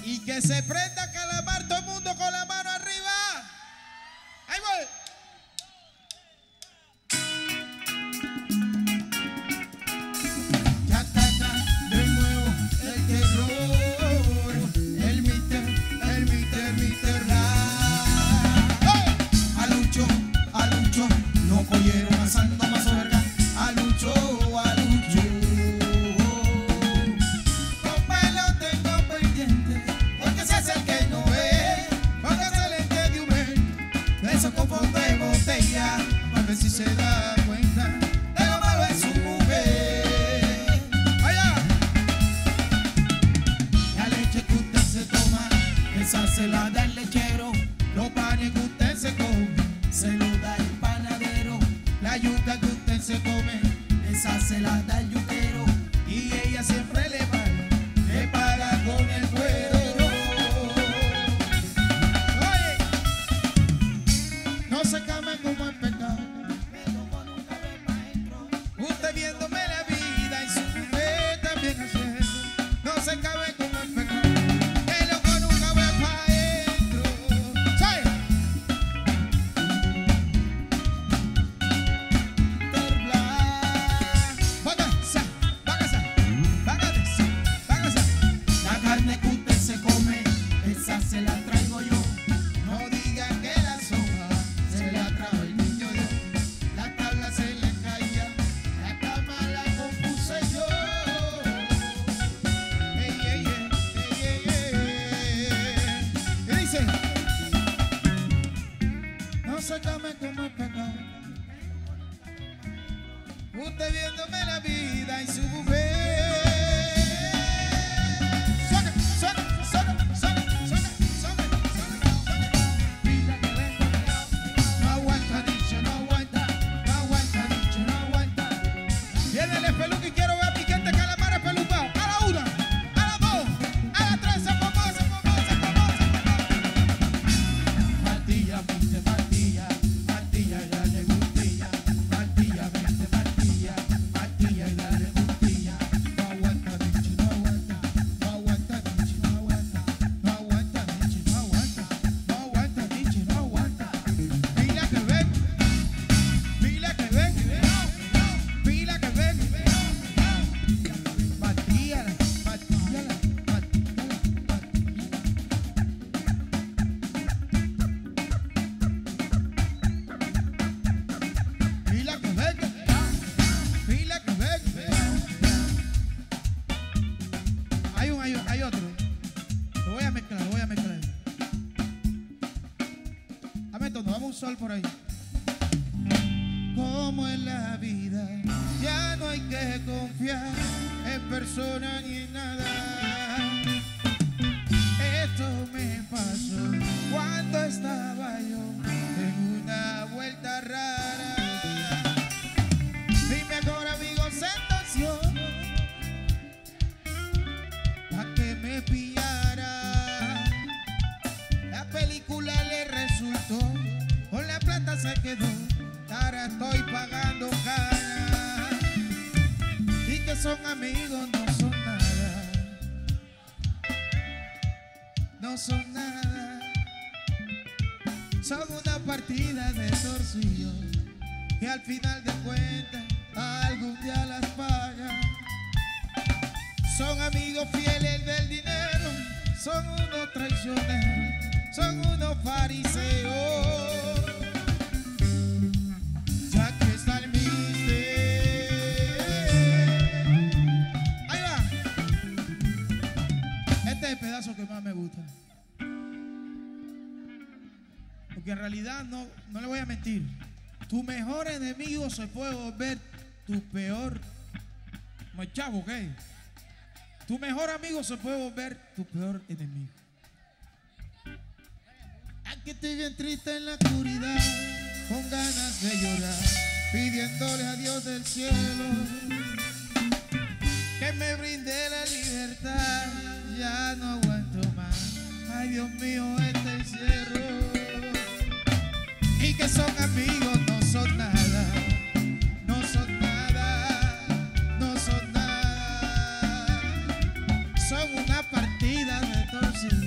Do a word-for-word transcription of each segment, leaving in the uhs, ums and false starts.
Y que se prenda Calamar, todo el mundo con la mano arriba. Ahí voy. Ya está acá de nuevo el terror, el mister, el mister, mister Rap. A Lucho, a Lucho, no cogieron asando más verga. A Lucho, a Lucho. Compa, lo tengo pendiente, porque se hace el que no ve, porque se le entiende un men. Beso con fondo de botella, a ver si se da cuenta de lo malo es su mujer. Allá. La leche que usted se toma, esa se la da el lechero. Los panes que usted se come, se lo da el panadero. La yuca que usted se come, esa se la da el yuquero. Y ella siempre le paga, le paga con el cuero. Oye, no se came como el pecado. Usted viéndome la vida y su mujer también haciendo. No se cabe como el pecado. El loco nunca va pa' adentro. ¿Sabe? Vágase, vágase, vágase, vágase. La carne que usted se come, esa se la traigo yo. No digan que la soja se la trajo el niño Dios. La tabla se le caía, la cama la compuse yo. Ey, ey, ey, ey, ey, ey. Y dice, no se come como el pecado. Usted viéndome la vida y su mujer. Suena, suena, suena, suena, suena, suena, suena. Mira que vengo pegado. No aguanta, dicho, no aguanta. No aguanta, dicho, no aguanta. Viene el espeluco y quiero ver a mi gente Calamar espelucado. A la una, a la dos, a la tres, se formó, se formó, se formó, se formó. Martilla, viste, martilla, martilla, ya le gustilla. Martilla, viste, martilla, martilla, ya le gustilla. No aguanta, dicho, no aguanta. No aguanta, dicho, no aguanta. No aguanta, dicho, no aguanta. No aguanta, dicho, no aguanta. Pila que ven, pila que ven, pila que ven. Martilla, martilla, martilla, martilla. Pila que venga, pila que venga. Hay un, hay, hay otro. Lo voy a mezclar, lo voy a mezclar. Dame tono, dame un sol por ahí. Como en la vida, ya no hay que confiar en persona ni en nada. Esto me pasó cuando estaba yo en una vuelta rara. Mi mejor amigo se entorció pa' que me pillara. La película le resultó, con la plata se quedó. Ahora estoy pagando cara. Y que son amigos no son nada. No son nada. Son una partida de torsillo que al final de cuentas algún día las paga. Son amigos fieles del dinero, son unos traicioneros, son unos fariseos. Ya que está el mister. Ahí va. Este es el pedazo que más me gusta. Porque en realidad no, no le voy a mentir. Tu mejor enemigo se puede volver tu peor. No es chavo, ¿ok? Tu mejor amigo se puede volver tu peor enemigo. Aquí estoy bien triste en la oscuridad, con ganas de llorar, pidiéndole a Dios del cielo que me brinde la libertad. Ya no aguanto más, ay Dios mío, este encierro. Y que son amigos, no son nada, no son nada, no son nada. Son una partida de torcido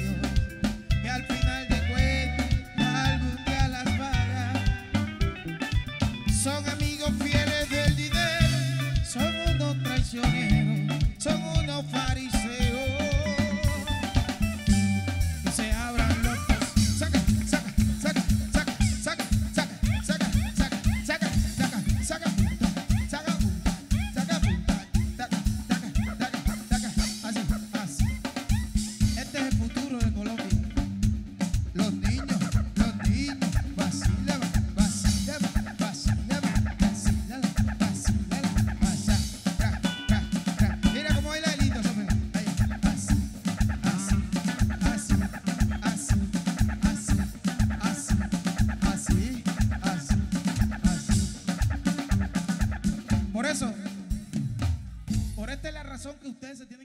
razón que ustedes se tienen